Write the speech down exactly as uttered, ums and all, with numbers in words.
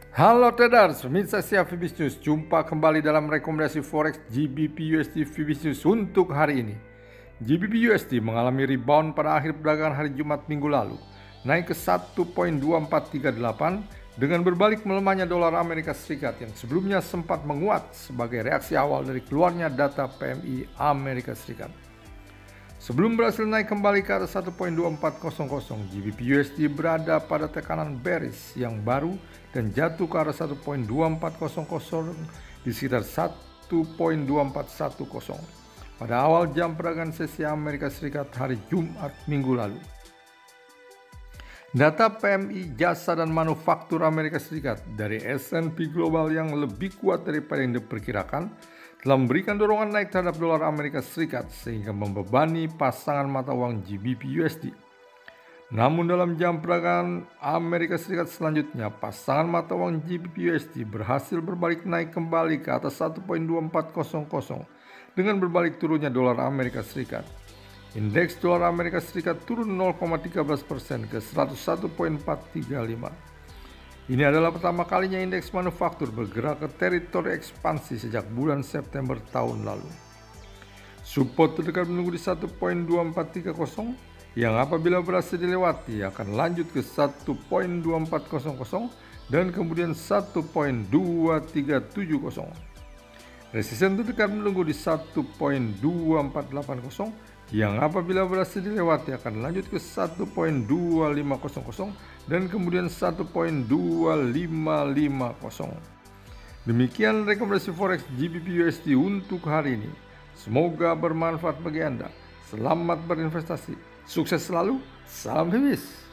Halo traders, pemirsa siap Fibis News. Jumpa kembali dalam rekomendasi forex G B P U S D Fibis News untuk hari ini. G B P U S D mengalami rebound pada akhir perdagangan hari Jumat minggu lalu, naik ke satu koma dua empat tiga delapan dengan berbalik melemahnya dolar Amerika Serikat yang sebelumnya sempat menguat sebagai reaksi awal dari keluarnya data P M I Amerika Serikat. Sebelum berhasil naik kembali ke atas satu koma dua empat nol nol, G B P U S D berada pada tekanan bearish yang baru dan jatuh ke arah satu koma dua empat nol nol di sekitar satu koma dua empat satu nol pada awal jam perdagangan sesi Amerika Serikat hari Jumat minggu lalu. Data P M I jasa dan manufaktur Amerika Serikat dari S and P Global yang lebih kuat daripada yang diperkirakan telah memberikan dorongan naik terhadap dolar Amerika Serikat sehingga membebani pasangan mata uang G B P U S D. Namun dalam jam perdagangan Amerika Serikat selanjutnya, pasangan mata uang G B P U S D berhasil berbalik naik kembali ke atas satu koma dua empat nol nol dengan berbalik turunnya dolar Amerika Serikat. Indeks dolar Amerika Serikat turun nol koma satu tiga persen ke seratus satu koma empat tiga lima. Ini adalah pertama kalinya indeks manufaktur bergerak ke teritori ekspansi sejak bulan September tahun lalu. Support terdekat menunggu di satu koma dua empat tiga nol yang apabila berhasil dilewati akan lanjut ke satu koma dua empat nol nol dan kemudian satu koma dua tiga tujuh nol. Resisten terdekat menunggu di satu koma dua empat delapan nol yang apabila berhasil dilewati akan lanjut ke satu koma dua lima nol nol dan kemudian satu koma dua lima lima nol. Demikian rekomendasi forex G B P U S D untuk hari ini. Semoga bermanfaat bagi Anda. Selamat berinvestasi. Sukses selalu. Salam Fibis.